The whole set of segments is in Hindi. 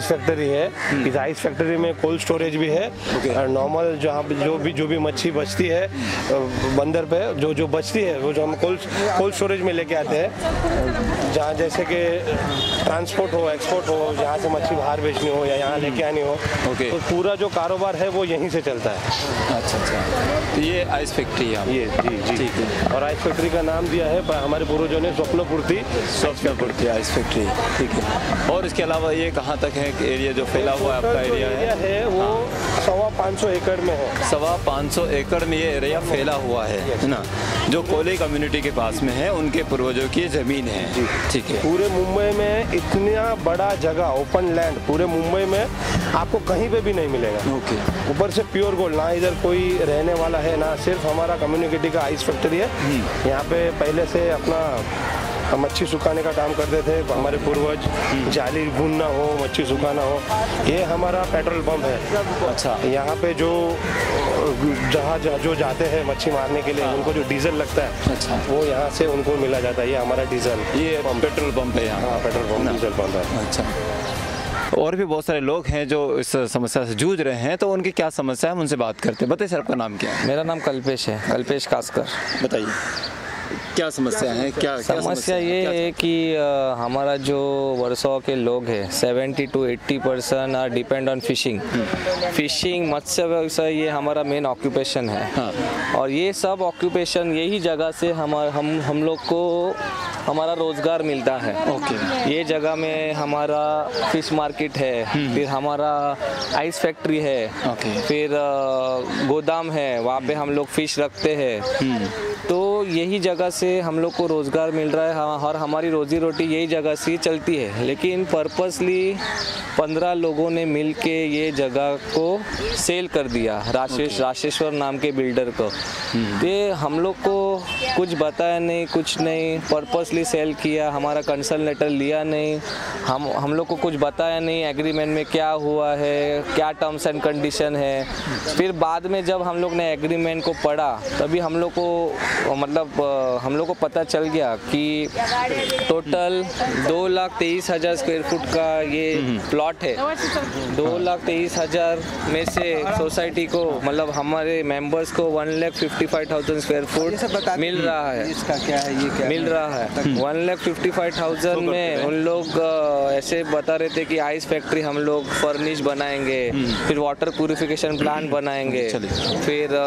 आइस फैक्ट्री है। इस आइस फैक्ट्री में कोल्ड स्टोरेज भी है और नॉर्मल जहाँ पे जो भी मच्छी बचती है बंदर पे जो बचती है वो जो हम कोल्ड स्टोरेज में लेके आते हैं, जहाँ जैसे कि ट्रांसपोर्ट हो, एक्सपोर्ट हो, जहाँ से मच्छी बाहर बेचनी हो या यहाँ लेके आनी हो, तो पूरा जो कारोबार है वो यहीं से चलता है। अच्छा, तो ये आइस फैक्ट्री है ये जी ठीक है। और आइस फैक्ट्री का नाम दिया है हमारे पूर्वजों ने स्वप्नपूर्ति आइस फैक्ट्री, ठीक है। और इसके अलावा ये कहाँ तक है एरिया जो फैला हुआ है आपका एरिया है वो 550 एकड़ में है। 550 एकड़ में ये एरिया फैला हुआ है ना, जो कोली कम्युनिटी के पास में है, उनके पूर्वजों की जमीन है। ठीक है। पूरे मुंबई में इतना बड़ा जगह ओपन लैंड पूरे मुंबई में आपको कहीं पे भी नहीं मिलेगा। ओके। ऊपर से प्योर गोल्ड, ना इधर कोई रहने वाला है ना सिर्फ हमारा कम्युनिटी का आइस फैक्ट्री है। यहाँ पे पहले से अपना मच्छी सुखाने का काम करते थे हमारे पूर्वज, जाली भूनना हो, मच्छी सुखाना हो। ये हमारा पेट्रोल पंप है। अच्छा। यहाँ पे जो जाते हैं मच्छी मारने के लिए उनको जो डीजल लगता है, अच्छा, वो यहाँ से उनको मिला जाता है। ये हमारा डीजल, ये पेट्रोल पंप है यहाँ। हाँ, पेट्रोल पंप, डीजल पंप है। अच्छा। और भी बहुत सारे लोग हैं जो इस समस्या से जूझ रहे हैं, तो उनकी क्या समस्या है उनसे बात करते हैं। बताइए सर, आपका नाम क्या है? मेरा नाम कल्पेश है, कल्पेश कास्कर। बताइए क्या समस्या है? क्या समस्या ये है कि हमारा जो वर्सोवा के लोग हैं 70 to 80% are depend on fishing, मत्स्य व्यवसाय, ये हमारा मेन ऑक्यूपेशन है। हाँ। और ये सब ऑक्यूपेशन यही जगह से हम लोग को हमारा रोजगार मिलता है। ओके। ये जगह में हमारा फिश मार्केट है, फिर हमारा आइस फैक्ट्री है, फिर गोदाम है, वहाँ पे हम लोग फिश रखते हैं। तो यही जगह से हम लोग को रोज़गार मिल रहा है और हमारी रोजी रोटी यही जगह से चलती है। लेकिन पर्पसली 15 लोगों ने मिल के ये जगह को सेल कर दिया राशेश्वर नाम के बिल्डर को। ये हम लोग को कुछ बताया नहीं, कुछ नहीं, पर्पसली सेल किया, हमारा कंसल्ट लेटर लिया नहीं, हम लोग को कुछ बताया नहीं एग्रीमेंट में क्या हुआ है, क्या टर्म्स एंड कंडीशन है। फिर बाद में जब हम लोग ने एग्रीमेंट को पढ़ा तभी हम लोग को पता चल गया कि टोटल 2,23,000 स्क्वायर फुट का ये प्लॉट है। 2,23,000 में से सोसाइटी को मतलब हमारे मेंबर्स को 1,55,000 स्क्वायर फुट मिल रहा है। इसका क्या है? ये क्या मिल रहा है 1,55,000 में। उन लोग ऐसे बता रहे थे कि आइस फैक्ट्री हम लोग फर्निश बनाएंगे, फिर वाटर प्यूरिफिकेशन प्लांट बनाएंगे, फिर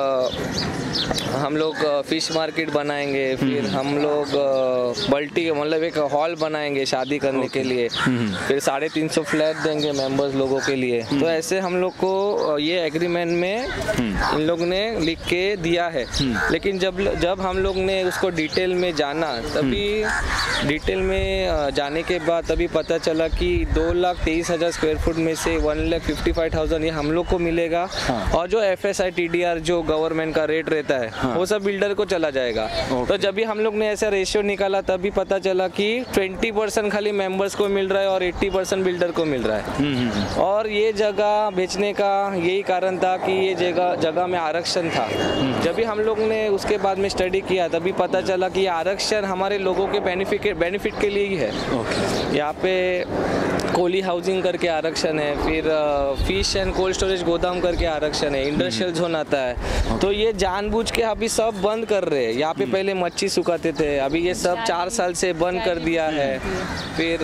हम लोग फिश मार्केट बनाएंगे, फिर हम लोग बल्टी मतलब एक हॉल बनाएंगे शादी करने के लिए, फिर 350 फ्लैट देंगे मेंबर्स लोगों के लिए। तो ऐसे हम लोग को ये एग्रीमेंट में इन लोग ने लिख के दिया है। लेकिन जब हम लोग ने उसको डिटेल में जाना, तभी डिटेल में जाने के बाद तभी पता चला कि 2,23,000 स्क्वायर फुट में से 1,55,000 ये हम लोग को मिलेगा। और जो FSI TDR जो गवर्नमेंट का रेट रहता है वो सब बिल्डर को चला जाएगा। तो जब भी हम लोग ने ऐसा रेशियो निकाला तभी पता चला कि 20% खाली मेंबर्स को मिल रहा है और 80% बिल्डर को मिल रहा है। और ये जगह बेचने का यही कारण था कि ये जगह में आरक्षण था। जब भी हम लोग ने उसके बाद में स्टडी किया तभी पता चला कि ये आरक्षण हमारे लोगों के बेनिफिट के लिए ही है। यहाँ पे कोली हाउसिंग करके आरक्षण है, फिर फिश एंड कोल्ड स्टोरेज गोदाम करके आरक्षण है, इंडस्ट्रियल जोन आता है। तो ये जानबूझ के अभी सब बंद कर रहे हैं। यहाँ पे पहले मच्छी सुखाते थे, अभी ये सब 4 साल से बंद कर दिया है। फिर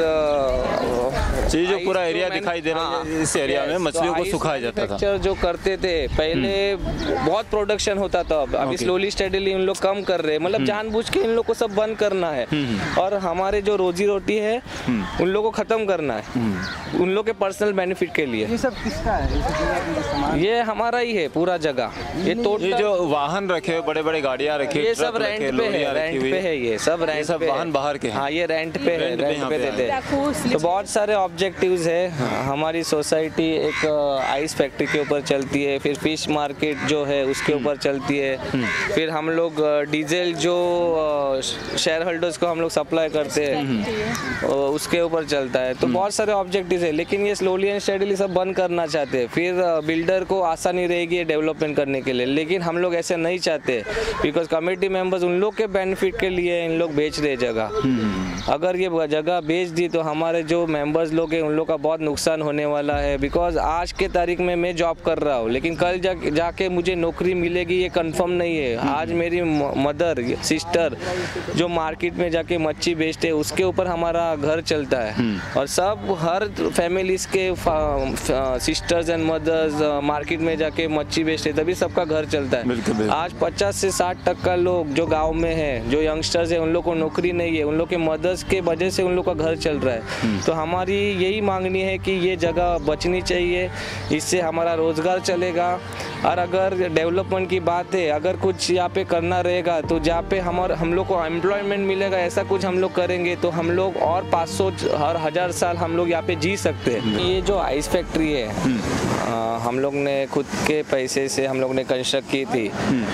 जो पूरा एरिया दिखाई दे रहा है, इस एरिया में मछलियों को सुखाया जाता था। जो करते थे पहले बहुत प्रोडक्शन होता था, अभी स्लोली स्टेडीली उन लोग कम कर रहे हैं। मतलब जानबूझ के इन लोग को सब बंद करना है और हमारे जो रोजी रोटी है उन लोगों को खत्म करना है, उन लोग के पर्सनल बेनिफिट के लिए। ये सब किसका है? ये हमारा ही है पूरा जगह। ये जो वाहन रखे, बड़े बड़े गाड़ियाँ रखी, ये सब रेंट पे है, ये सब रेंट पे वाहन बाहर के। हाँ, ये रेंट पे है, रेंट पे देते हैं। तो बहुत सारे ऑब्जेक्टिव्स है। हमारी सोसाइटी एक आइस फैक्ट्री के ऊपर चलती है, फिर फिश मार्केट जो है उसके ऊपर चलती है, फिर हम लोग डीजल जो शेयर होल्डर्स को हम लोग सप्लाई करते हैं उसके ऊपर चलता है। तो बहुत सारे ऑब्जेक्टिव है, लेकिन ये स्लोली एंड स्टेडीली सब बंद करना चाहते हैं। फिर बिल्डर को आसानी रहेगी डेवलपमेंट करने के लिए, लेकिन हम लोग ऐसे नहीं चाहते बिकॉज कमेटी मेंबर्स उन लोग के बेनिफिट के लिए इन लोग बेच रहे जगह। अगर ये जगह बेच दी तो हमारे जो मेंबर्स लोग हैं उन लोग का बहुत नुकसान होने वाला है। बिकॉज आज के तारीख में मैं जॉब कर रहा हूँ, लेकिन कल जाके मुझे नौकरी मिलेगी ये कंफर्म नहीं है। आज मेरी मदर सिस्टर जो मार्केट में जाके मच्छी बेचते हैं उसके ऊपर हमारा घर चलता है। और सब हर फैमिलीज के सिस्टर्स एंड मदर्स मार्केट में जाके मच्छी बेचते तभी सबका घर चलता है। आज 50 से 60% लोग जो गांव में है, जो यंगस्टर्स है, उन लोग को नौकरी नहीं है, उन लोग के मदर्स के वजह से उन लोग का घर चल रहा है। तो हमारी यही मांगनी है कि ये जगह बचनी चाहिए, इससे हमारा रोजगार चलेगा। और अगर डेवलपमेंट की बात है, अगर कुछ यहाँ पे करना रहेगा तो जहाँ पे हम लोग को एम्प्लॉयमेंट मिलेगा ऐसा कुछ हम लोग करेंगे तो हम लोग और 500 हर 1000 साल हम लोग यहाँ पे जी सकते हैं। ये जो आइस फैक्ट्री है हम लोग ने खुद के पैसे से हम लोग ने कंस्ट्रक्ट की थी।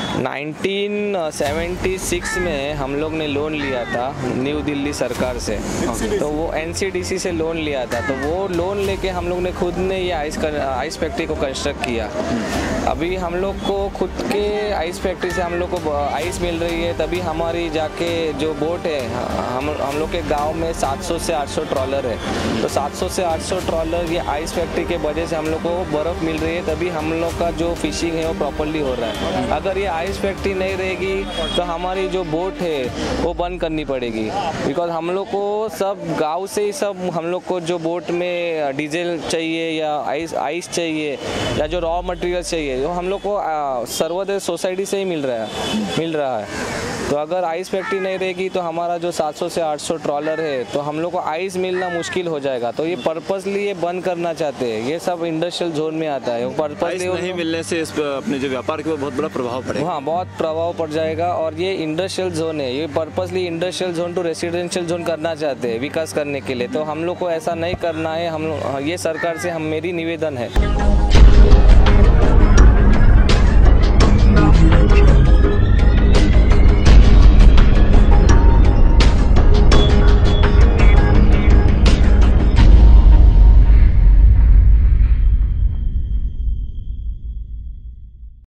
1976 में हम लोग ने लोन लिया था न्यू दिल्ली सरकार से। तो वो NCDC से लोन लिया था, तो वो लोन लेके हम लोग ने खुद ने ये आइस फैक्ट्री को कंस्ट्रक्ट किया। अभी हम लोग को खुद के आइस फैक्ट्री से हम लोग को आइस मिल रही है, तभी हमारी जाके जो बोट है, हम लोग के गांव में 700 से 800 ट्रॉलर है। तो 700 से 800 ट्रॉलर ये आइस फैक्ट्री के वजह से हम लोग को बर्फ़ मिल रही है, तभी हम लोग का जो फिशिंग है वो प्रॉपर्ली हो रहा है। अगर ये आइस फैक्ट्री नहीं रहेगी तो हमारी जो बोट है वो बंद करनी पड़ेगी। बिकॉज हम लोग को सब गाँव से ही सब हम लोग को जो बोट में डीजल चाहिए या आइस चाहिए या जो रॉ मटेरियल चाहिए वो हम लोग को सर्वोदय सोसाइटी से ही मिल रहा है। तो अगर आइस फैक्ट्री नहीं रहेगी तो हमारा जो 700 से 800 ट्रॉलर है तो हम लोग को आइस मिलना मुश्किल हो जाएगा। तो ये पर्पसली ये बंद करना चाहते हैं। ये सब इंडस्ट्रियल जोन में आता है। पर्पसली नहीं मिलने से इस अपने जो व्यापार के ऊपर बहुत बड़ा प्रभाव पड़ेगा। हाँ, बहुत प्रभाव पड़ जाएगा। और ये इंडस्ट्रियल जोन है, ये purposely industrial zone to residential zone करना चाहते हैं विकास करने के लिए। तो हम लोग को ऐसा नहीं करना है। हम ये सरकार से मेरी निवेदन है।